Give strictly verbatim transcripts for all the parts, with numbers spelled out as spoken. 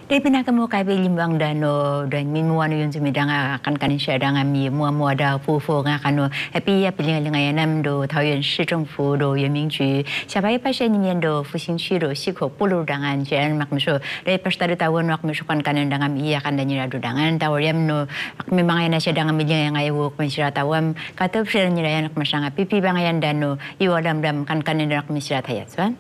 Dari pinakamu kay bilimbang dano dan minmuwa no yun sumida nga kan kanin siya da nga mi mua mua da fufo nga kano happy ya piling nga yanam do taoyuan市政府do原民局下巴一八十年do复兴区do sikho puluh dangan jan makmuso dari pastado tawon makmuso kan kanin da nga mi ya kan da nyira do dangan taworyam no akmi mga na siya da nga mi nga ngayo kung sira tawam katop siya nyira yan akmasanga pipi bangayan dano iwadam dam kan kanin da akmi sira tayatwan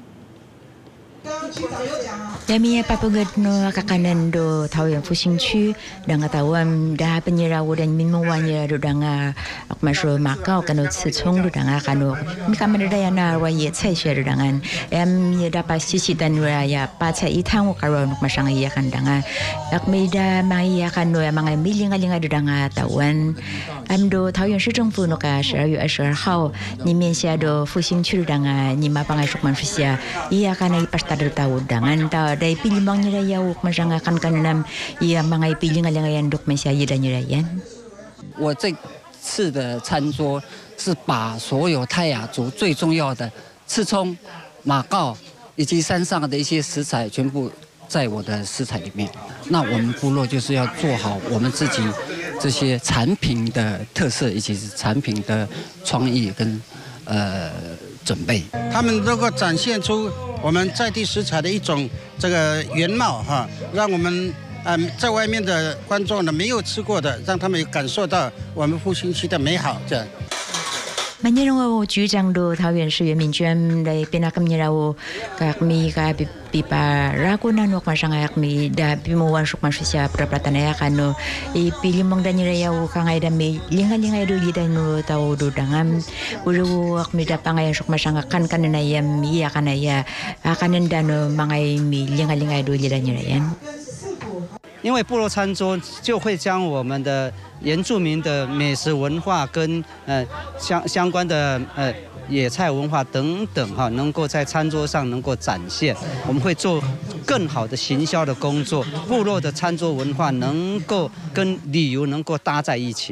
Yami papagat no kakanan do taoyuan Fuxing区 dan tawam da penyirawo dan minmuwanya do danga akmasho Macau kano Cicong do danga kano mi kamera da yana wa ye cai xue do dangan em ye da pa sisi dan wa ya pa cai itang karo masang iya kan danga akmi da mai ya kano ya mga milinga linga do danga tawan am do taoyuan 市政府 no ka 十二月二十二号 ni面下do Fuxing 区 do danga ni mapangai sukman fisia iya kana ipasta do tawo dangan ta dai pilimang nirayaw masanga kan kanam iya mga ipiling alangayan dok mesya yida nirayan 我这次的餐桌是把所有泰雅族最重要的刺葱、马告以及山上的一些食材全部在我的食材里面。那我们部落就是要做好我们自己这些产品的特色以及产品的创意跟呃准备。 他们能够展现出我们在地食材的一种这个原貌哈，让我们嗯在外面的观众呢没有吃过的，让他们感受到我们复兴区的美好。这样。 Manyarawo jujang do taoyuan 市原民局 dai pinakam nyarawo kakmi ka pipa rakuna no masanga yakmi da pimuwan suk masya prapratana ya kano i pilimong da nyarawo kangay da mi linga linga do lida no tao do dangam ulu akmi da pangay suk masanga kan kanana yam ya kanaya akanan da no mangay mi linga linga do lida nyarayan 因为部落餐桌就会将我们的原住民的美食文化跟呃相相关的呃野菜文化等等哈，能够在餐桌上能够展现。我们会做更好的行销的工作，部落的餐桌文化能够跟旅游能够搭在一起。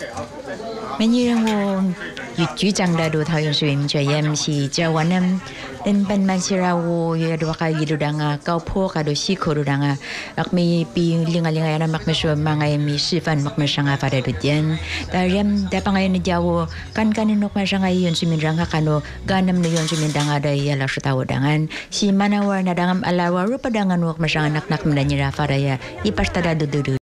Manyirawo jujang da do taoyuan 市原民局 yam si jawanam dan pan mansirawo ya do ka yido danga kau po ka do siko do danga akmi pi linga linga yana makmeso mga mi sifan makmesanga pada do dian tariam da pangay ni jawo kan kanin nok masanga yun sumindanga kano ganam no yun sumindanga da yala sutawo dangan si manawar na dangam alawa rupa dangan wak masanga nak nak mendanyira faraya ipasta da do do